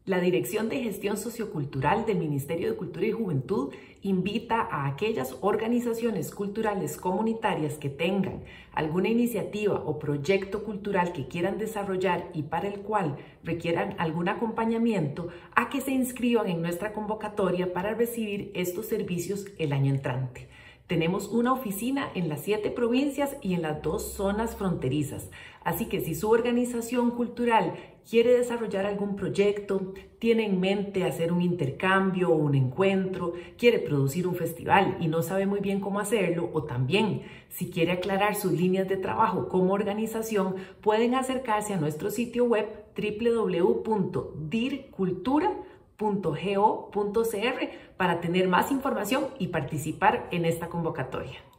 La Dirección de Gestión Sociocultural del Ministerio de Cultura y Juventud invita a aquellas organizaciones culturales comunitarias que tengan alguna iniciativa o proyecto cultural que quieran desarrollar y para el cual requieran algún acompañamiento a que se inscriban en nuestra convocatoria para recibir estos servicios el año entrante. Tenemos una oficina en las 7 provincias y en las 2 zonas fronterizas. Así que si su organización cultural quiere desarrollar algún proyecto, tiene en mente hacer un intercambio o un encuentro, quiere producir un festival y no sabe muy bien cómo hacerlo, o también si quiere aclarar sus líneas de trabajo como organización, pueden acercarse a nuestro sitio web www.dircultura.go.cr para tener más información y participar en esta convocatoria.